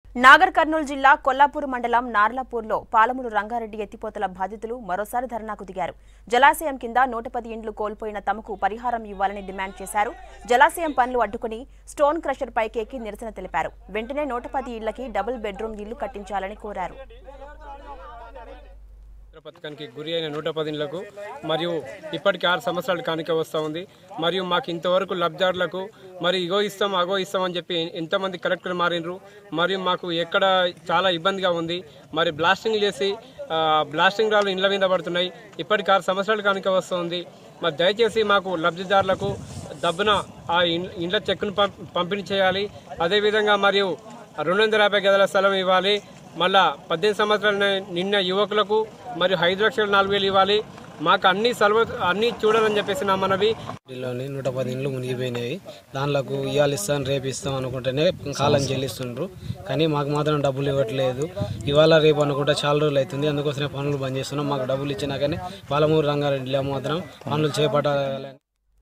నాగర్ కర్నూలు జిల్లా కొల్లాపూర్ మండలం నార్లాపూర్లో పాలమూరు రంగారెడ్డి ఎత్తిపోతల బాధితులు మరోసారి ధర్నాకు దిగారు. జలాశయం కింద 110 ఇండ్లు కోల్పోయిన తమకు పరిహారం ఇవ్వాలని డిమాండ్ చేశారు. జలాశయం పనులు అడ్డుకుని స్టోన్ క్రషర్ పైకెక్కి నిరసన తెలిపారు. వెంటనే 110 ఇళ్లకి డబుల్ బెడ్రూమ్ ఇల్లు కట్టించాలని కోరారు. పథకానికి గురి అయిన 110 ఇళ్లకు మరియు ఇప్పటికి 6 సంవత్సరాలు కానిక వస్తూ ఉంది. మరియు మాకు ఇంతవరకు లబ్ధిదారులకు మరి ఇగో ఇస్తాం అగో ఇస్తాం అని చెప్పి ఎంతమంది కలెక్టర్ మారినరు. మరియు మాకు ఎక్కడ చాలా ఇబ్బందిగా ఉంది. మరి బ్లాస్టింగ్ చేసి బ్లాస్టింగ్ రాళ్ళు ఇండ్ల మీద పడుతున్నాయి. ఇప్పటికి 6 సంవత్సరాలు కానిక వస్తుంది. మరి దయచేసి మాకు లబ్ధిదారులకు దబ్బున ఆ ఇండ్ల చెక్కును పంపిణీ చేయాలి. అదేవిధంగా మరియు 250 గదుల స్థలం ఇవ్వాలి. మళ్ళా 18 సంవత్సరాల నిన్న యువకులకు మరియు 5,04,000 ఇవ్వాలి. మాకు అన్ని చూడాలని చెప్పేసి నా మనవి. 110 ఇండ్లు మునిగిపోయినాయి. దానిలకు ఇవాళ ఇస్తాను రేపు ఇస్తాం అనుకుంటేనే కాలం చెల్లిస్తుండ్రు. కానీ మాకు మాత్రం డబ్బులు ఇవ్వట్లేదు. ఇవాళ రేపు అనుకుంటే చాలా రోజులు అవుతుంది. అందుకోసమే పనులు బంద్ చేస్తున్నాం. మాకు డబ్బులు ఇచ్చినా కానీ పాలమూరు రంగారెడ్డిలో మాత్రం పనులు చేపట్టాలని